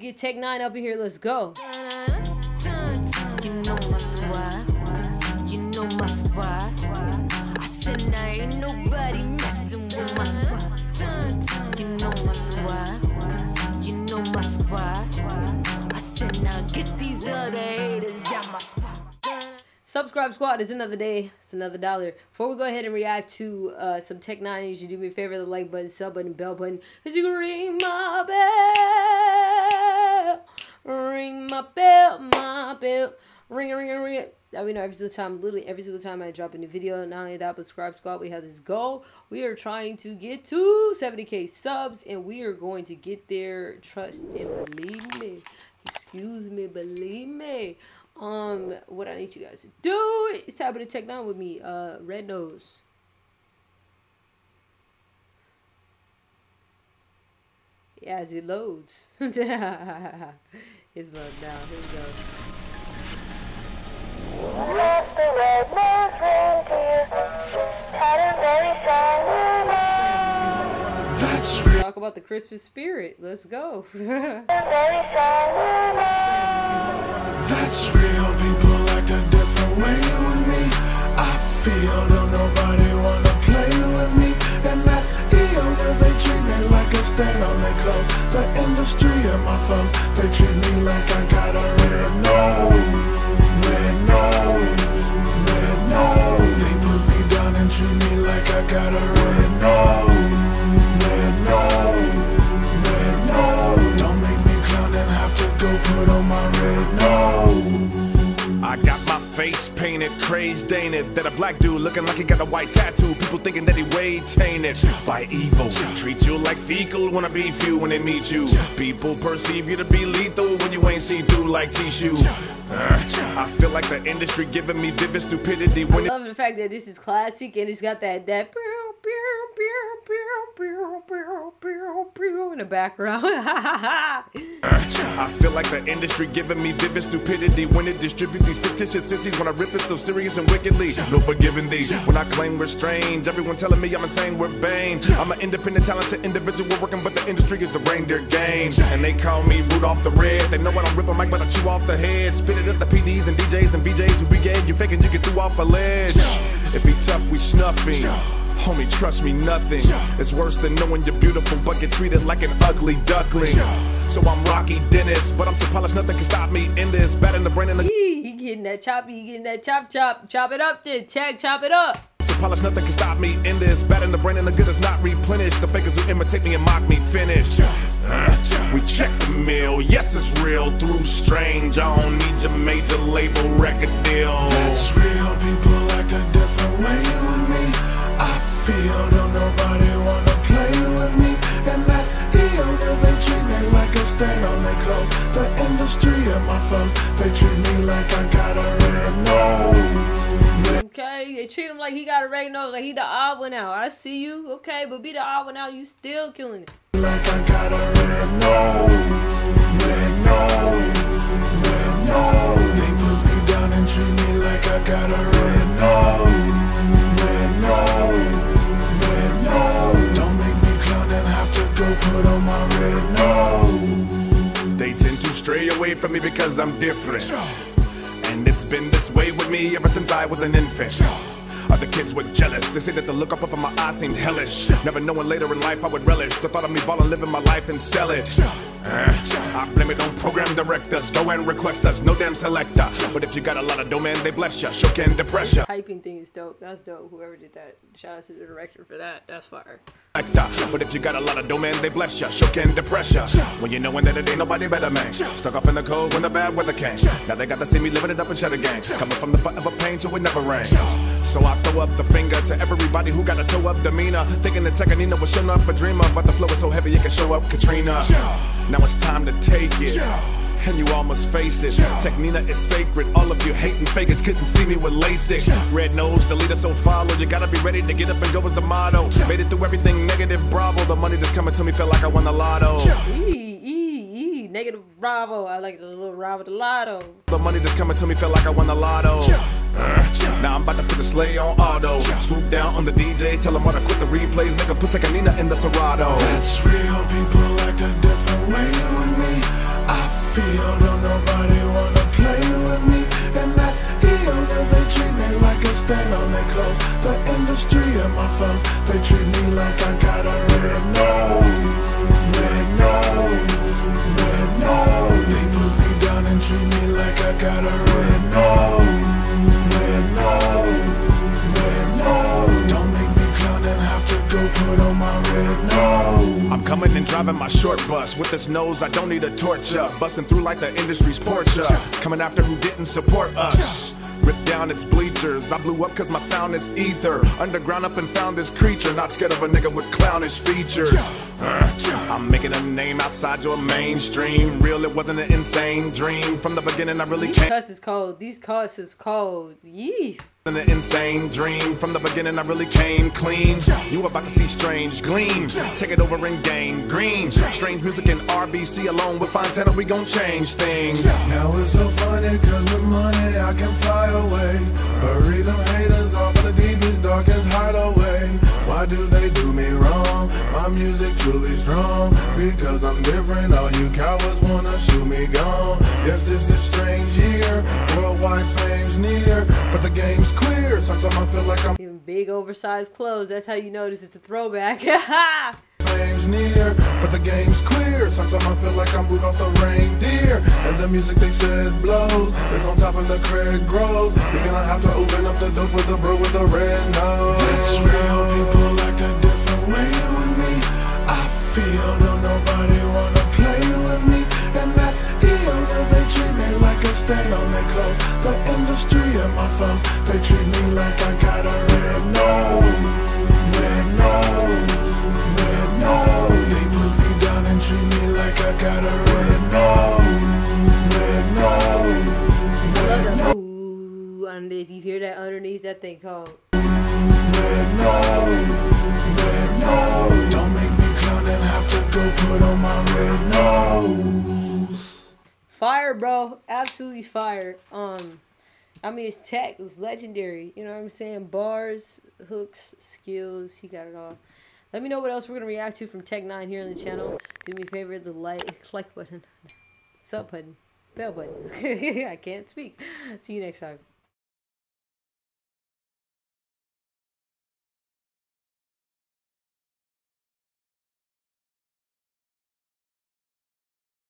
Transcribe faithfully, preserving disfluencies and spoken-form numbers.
Get Tech nine up in here. Let's go. You know my squad. You know my squad. I said now ain't nobody messing with my squad. You know my squad. You know my squad. I said now get these other haters out my squad. Subscribe squad, it's another day, it's another dollar. Before we go ahead and react to uh, some Tech nine, you should do me a favor, the like button, sub button, bell button, cause you can ring my bell, ring my bell, my bell, ring it, ring it, ring it. That we know every single time, literally every single time I drop a new video. Not only that, but subscribe squad, we have this goal. We are trying to get to seventy K subs, and we are going to get there. Trust and believe me. Excuse me, believe me. Um, what I need you guys to do is tap into Tech nine with me. Uh, Red Nose. Yeah, as it loads. It's loading now. Here we go. That's real. Talk about the Christmas spirit. Let's go. That's real. People act a different way with me. I feel don't nobody wanna play with me, and that's ill. Cause they treat me like a stain on their clothes. The industry and my foes, they treat me like I got a red nose, red nose, red nose. They put me down and treat me like I got a red nose, red nose, red nose. Don't make me clown and have to go put on my red nose. I got my face painted, crazed, ain't it? That a black dude looking like he got a white tattoo. People thinking that he way tainted by evil. Treat you like fecal, wanna beef you when they meet you. People perceive you to be lethal when you ain't see through like tissue. Uh, I feel like the industry giving me vivid stupidity when I love the fact that this is classic and it's got that that in the background. I feel like the industry giving me vivid stupidity when it distribute these fictitious sissies when I rip it so serious and wickedly. No forgiving these when I claim we're strange. Everyone telling me I'm insane, we're vain. I'm an independent, talented individual working, but the industry is the reindeer game. And they call me Rudolph the Red. They know I don't rip a mic, but I chew off the head. Spit it at the P Ds and D Js and B Js who brigade. You faking, you get through off a ledge. If he tough, we snuffing. Homie, trust me, nothing. It's worse than knowing you're beautiful, but get treated like an ugly duckling. So I'm Rocky Dennis, but I'm so polished, nothing can stop me in this. Bad in the brain and the. He getting that chop, he getting that chop, chop, chop it up, then tag, chop it up. So polished, nothing can stop me in this. Bad in the brain and the good is not replenished. The fakers who imitate me and mock me finish. Uh, we check the mill, yes it's real. Through strange, I don't need your major label record deal. That's real. People act a different way with me. I feel don't nobody wanna play with me, and that's ill. Cause they treat me like a stain on their clothes. The industry and my foes, they treat me like I got a red nose. Okay, they treat him like he got a red nose, like he the odd one out. I see you, okay, but be the odd one out, you still killing it. Like I got a red nose, red nose, red nose. They put me down and treat me like I got a red nose, red nose, red nose. Don't make me clown and have to go put on my red nose. They tend to stray away from me because I'm different. And it's been this way with me ever since I was an infant. Other kids were jealous. They say that the look up of my eyes seemed hellish. Never knowing later in life I would relish the thought of me ballin', living my life and sell it. Uh, I blame it on program directors. Go and request us, no damn selector. But if you got a lot of dough, man, they bless ya. Sure can depress ya. Typing thing is dope. That's dope. Whoever did that, shout out to the director for that. That's fire. But if you got a lot of dough, man, they bless ya. Sure can depress ya. When you knowin' that it ain't nobody better, man. Stuck off in the cold when the bad weather came. Now they got to see me living it up in Cheddar Gang. Coming from the forever pain till it never rains. So I throw up the finger to everybody who got a toe up demeanor, thinking that Tech nine was showing up a dreamer, but the flow is so heavy it can show up Katrina. Now it's time to take it, and you all must face it. Tech nine is sacred. All of you hating fakers couldn't see me with LASIK. Red nose, the leader so follow. You gotta be ready to get up and go is the motto. Made it through everything negative, bravo. The money that's coming to me felt like I won the lotto. E, E, E, negative bravo. I like the little bravo, the lotto. The money that's coming to me felt like I won the lotto. Uh, now I'm about to put the sleigh on auto. Swoop down on the D J, tell them all to quit the replays. Make them put Tech nine in the Serato. That's real. People act a different way with me. I feel don't nobody wanna play with me, and that's ill, cause they treat me like a stain on their clothes. The industry and my foes, they treat me like I got a red nose. Red nose, red nose. They put me down and treat me like I got a red nose. Red nose, red nose. Don't make me clown and have to go put on my red nose. I'm coming and driving my short bus. With this nose, I don't need a torch up. Busting through like the industry's porch up. Coming after who didn't support us. Rip down its bleachers. I blew up cause my sound is ether. Underground up and found this creature. Not scared of a nigga with clownish features. uh, I'm making a name outside your mainstream. Real, it wasn't an insane dream. From the beginning I really These came. cuts is cold. These cuts is cold. Yee. An insane dream. From the beginning I really came clean. You about to see strange gleams. Take it over and gain green. Strange music in R B C alone with Fontana, we gon' change things. Now it's so funny cause with money I can fly away. Bury them haters off in the deepest, darkest hideaway. Why do they do me wrong? My music truly strong. Because I'm different, all you cowards wanna shoot me gone. Yes, it's a strange year. Worldwide fame's near. But the game's queer. Sometimes I feel like I'm Even big oversized clothes. That's how you notice it's a throwback. fame's near, but the game's queer. Sometimes I feel like I'm moved off the reindeer, and the music they said blows. It's on top and the crib grows. You're gonna have to open up the door for the bro with the red nose. That's real, people act a different way with me. I feel don't nobody wanna play with me, and that's ill, cause they treat me like a stain on their clothes. The industry and my foes, they treat me like I got a red nose. Red nose, red nose. They put me down and treat me like I got a red nose. Red nose, red nose. Ooh, underneath, you hear that underneath that thing called. Red nose, red nose. Don't make me clown and have to go put on my red nose. Fire, bro. Absolutely fire. Um, I mean, his tech is legendary. You know what I'm saying? Bars, hooks, skills. He got it all. Let me know what else we're going to react to from Tech nine here on the channel. Do me a favor, the like, like button, sub button, bell button. I can't speak. See you next time.